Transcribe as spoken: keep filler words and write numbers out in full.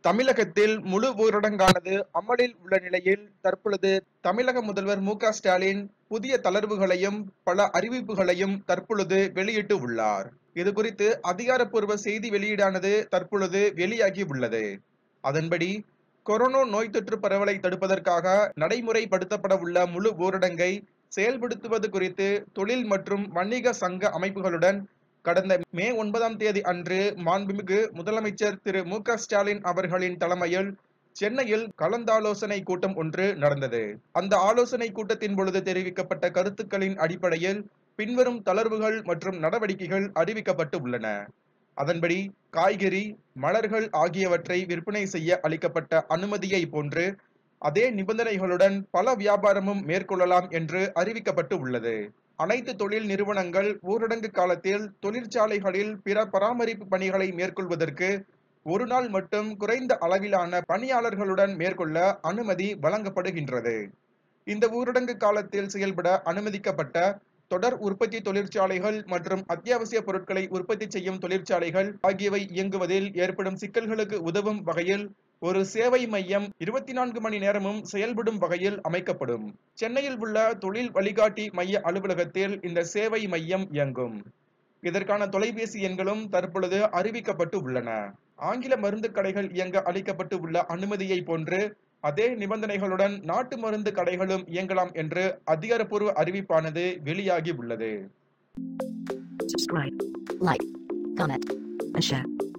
தமிழகத்தில் முழு ஊரடங்கானது அமலில் உள்ள நிலையில் தற்பொழுது தமிழக முதல்வர் மு க ஸ்டாலின் புதிய தளர்வுகளையும் பல அறிவிப்புகளையும் தற்பொழுது வெளியிட்டு உள்ளார். இது குறித்து அதிகாரப்பூர்வ செய்தி வெளியீடானது தற்பொழுது வெளியாகி உள்ளது. அதன்படி கொரோனா நோய் தொற்று பரவலை தடுப்பதற்காக நடைமுறைப்படுத்தப்பட உள்ள முழு ஊரடங்கை செயல்படுத்துவது குறித்து தொழில் மற்றும் வணிக சங்க அமைப்புகளுடன் கடந்த மே ஒன்பதாம் தேதி அன்று மாண்புமிகு முதலமைச்சர் திரு மு க ஸ்டாலின் அவர்களின் தலைமையில் சென்னையில் கலந்தாலோசனை கூட்டம் ஒன்று நடந்தது. அந்த ஆலோசனை கூட்டத்தின் பொழுது தெரிவிக்கப்பட்ட கருத்துக்களின் அடிப்படையில் பின்வரும் தளர்வுகள் மற்றும் நடவடிக்கைகள் அறிவிக்கப்பட்டு உள்ளன. அதன்படி காய்கறி, மலர்கள் ஆகியவற்றை விற்பனை செய்ய அளிக்கப்பட்ட அனுமதியை போன்று அதே நிபந்தனைகளுடன் பல வியாபாரமும் மேற்கொள்ளலாம் என்று அறிவிக்கப்பட்டு உள்ளது. அனைத்து தொழில் நிறுவனங்கள் ஊரடங்கு காலத்தில் தொழிற்சாலைகளில் பிற பராமரிப்பு பணிகளை மேற்கொள்வதற்கு ஒரு நாள் மட்டும் குறைந்த அளவிலான பணியாளர்களுடன் மேற்கொள்ள அனுமதி வழங்கப்படுகின்றது. இந்த ஊரடங்கு காலத்தில் செயல்பட அனுமதிக்கப்பட்ட தொடர் உற்பத்தி தொழிற்சாலைகள் மற்றும் அத்தியாவசிய பொருட்களை உற்பத்தி செய்யும் தொழிற்சாலைகள் ஆகியவை இயங்குவதில் ஏற்படும் சிக்கல்களுக்கு உதவும் வகையில் ஒரு சேவை மையம் இருபத்தி நான்கு மணி நேரமும் செயல்படும் வகையில் அமைக்கப்படும். சென்னையில் உள்ள தொழில் வழிகாட்டி மைய அலுவலகத்தில் இந்த சேவை மையம் இயங்கும். இதற்கான தொலைபேசி எண்களும் தற்பொழுது அறிவிக்கப்பட்டு உள்ளன. ஆங்கில மருந்து கடைகள் இயங்க அளிக்கப்பட்டு உள்ள அனுமதியை போன்று அதே நிபந்தனைகளுடன் நாட்டு மருந்து கடைகளும் இயங்கலாம் என்று அதிகாரப்பூர்வ அறிவிப்பானது வெளியாகி உள்ளது. Subscribe, like, comment, and share.